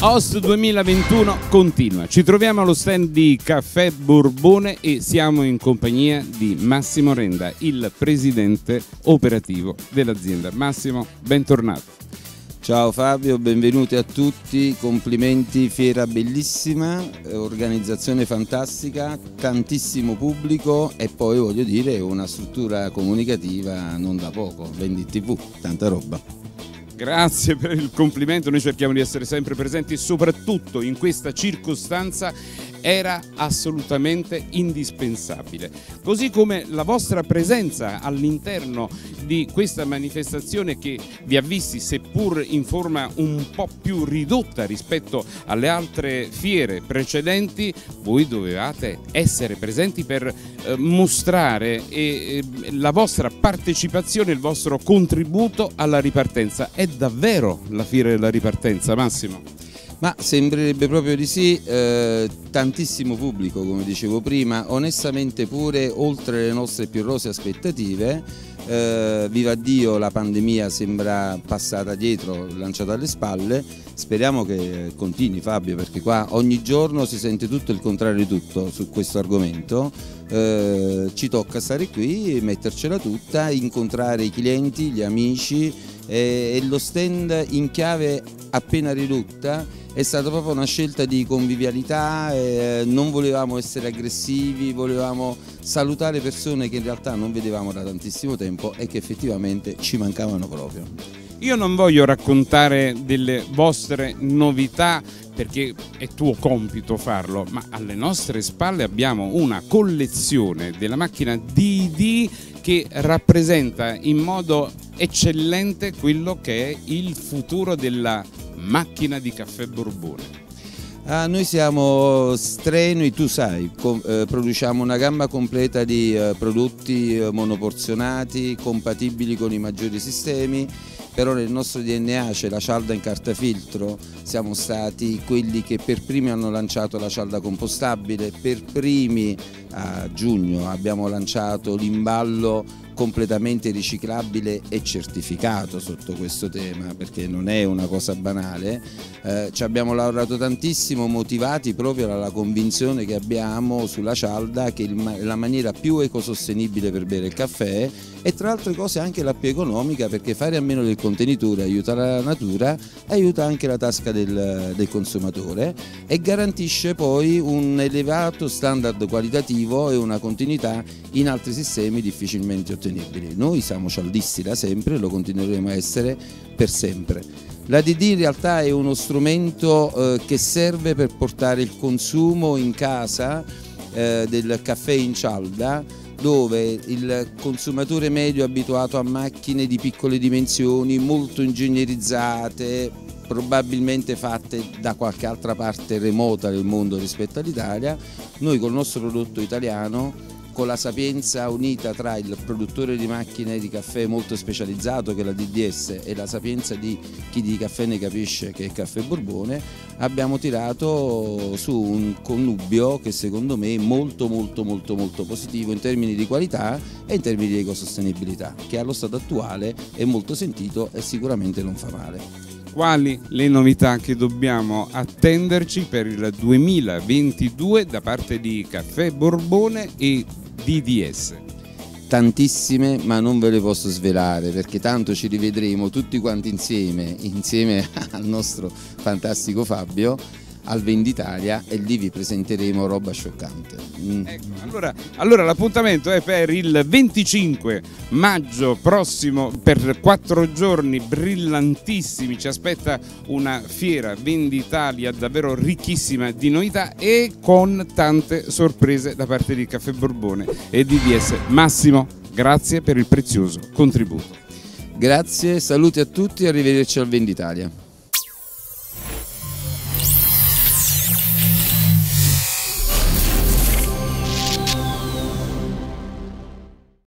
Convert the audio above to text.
Host 2021 continua. Ci troviamo allo stand di Caffè Borbone e siamo in compagnia di Massimo Renda, il presidente operativo dell'azienda. Massimo, bentornato. Ciao Fabio, benvenuti a tutti, complimenti, fiera bellissima, organizzazione fantastica, tantissimo pubblico e poi voglio dire una struttura comunicativa non da poco, Vendi TV, tanta roba. Grazie per il complimento, noi cerchiamo di essere sempre presenti e soprattutto in questa circostanza era assolutamente indispensabile. Così come la vostra presenza all'interno di questa manifestazione che vi ha visti, seppur in forma un po' più ridotta rispetto alle altre fiere precedenti, voi dovevate essere presenti per mostrare la vostra partecipazione, il vostro contributo alla ripartenza. È davvero la fiera della ripartenza, Massimo? Ma sembrerebbe proprio di sì, tantissimo pubblico come dicevo prima, onestamente pure oltre le nostre più rose aspettative, viva Dio la pandemia sembra passata dietro, lanciata alle spalle, speriamo che continui Fabio perché qua ogni giorno si sente tutto il contrario di tutto su questo argomento, ci tocca stare qui, mettercela tutta, incontrare i clienti, gli amici e lo stand in chiave appena ridotta. È stata proprio una scelta di convivialità, non volevamo essere aggressivi, volevamo salutare persone che in realtà non vedevamo da tantissimo tempo e che effettivamente ci mancavano proprio. Io non voglio raccontare delle vostre novità perché è tuo compito farlo, ma alle nostre spalle abbiamo una collezione della macchina DD che rappresenta in modo eccellente quello che è il futuro della macchina di Caffè Borbone. Noi siamo strenui, tu sai, produciamo una gamma completa di prodotti monoporzionati, compatibili con i maggiori sistemi, però nel nostro DNA c'è la cialda in carta filtro, siamo stati quelli che per primi hanno lanciato la cialda compostabile, per primi a giugno abbiamo lanciato l'imballo completamente riciclabile e certificato sotto questo tema perché non è una cosa banale, ci abbiamo lavorato tantissimo motivati proprio dalla convinzione che abbiamo sulla cialda che è la maniera più ecosostenibile per bere il caffè e tra altre cose anche la più economica perché fare a meno del contenitore aiuta la natura, aiuta anche la tasca del consumatore e garantisce poi un elevato standard qualitativo e una continuità in altri sistemi difficilmente ottenibili. Noi siamo cialdisti da sempre e lo continueremo a essere per sempre. La DD in realtà è uno strumento che serve per portare il consumo in casa del caffè in cialda dove il consumatore medio è abituato a macchine di piccole dimensioni, molto ingegnerizzate, probabilmente fatte da qualche altra parte remota del mondo rispetto all'Italia. Noi col nostro prodotto italiano, con la sapienza unita tra il produttore di macchine di caffè molto specializzato che è la DDS e la sapienza di chi di caffè ne capisce che è Caffè Borbone, abbiamo tirato su un connubio che secondo me è molto positivo in termini di qualità e in termini di ecosostenibilità, che allo stato attuale è molto sentito e sicuramente non fa male. Quali le novità che dobbiamo attenderci per il 2022 da parte di Caffè Borbone e DDS? Tantissime, ma non ve le posso svelare perché tanto ci rivedremo tutti quanti insieme al nostro fantastico Fabio al Venditalia e lì vi presenteremo roba scioccante. Ecco, allora l'appuntamento è per il 25 maggio prossimo, per 4 giorni brillantissimi, ci aspetta una fiera Venditalia davvero ricchissima di novità e con tante sorprese da parte di Caffè Borbone e DDS. Massimo, grazie per il prezioso contributo. Grazie, saluti a tutti e arrivederci al Venditalia.